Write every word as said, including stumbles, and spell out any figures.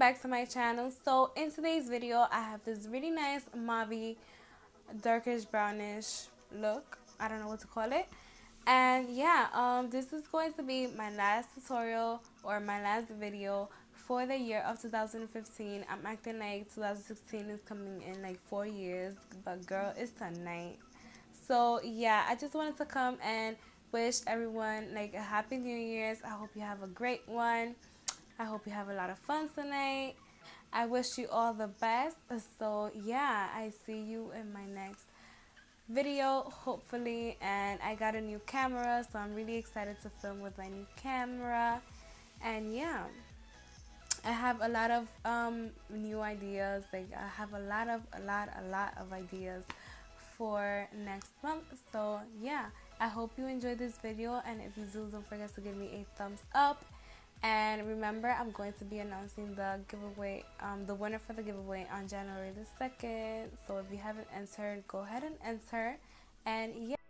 back to my channel. So in today's video I have this really nice mauve darkish brownish look. I don't know what to call it. And yeah, um this is going to be my last tutorial or my last video for the year of two thousand fifteen. I'm acting like two thousand sixteen is coming in like four years, but girl, it's tonight. So yeah, I just wanted to come and wish everyone like a happy New Year's. I hope you have a great one. I hope you have a lot of fun tonight. I wish you all the best. So yeah, I see you in my next video, hopefully. And I got a new camera, so I'm really excited to film with my new camera. And yeah, I have a lot of um, new ideas. Like I have a lot of, a lot, a lot of ideas for next month. So yeah, I hope you enjoyed this video, and if you do, don't forget to give me a thumbs up. And remember, I'm going to be announcing the giveaway, um, the winner for the giveaway on January the second. So if you haven't entered, go ahead and enter. And yeah.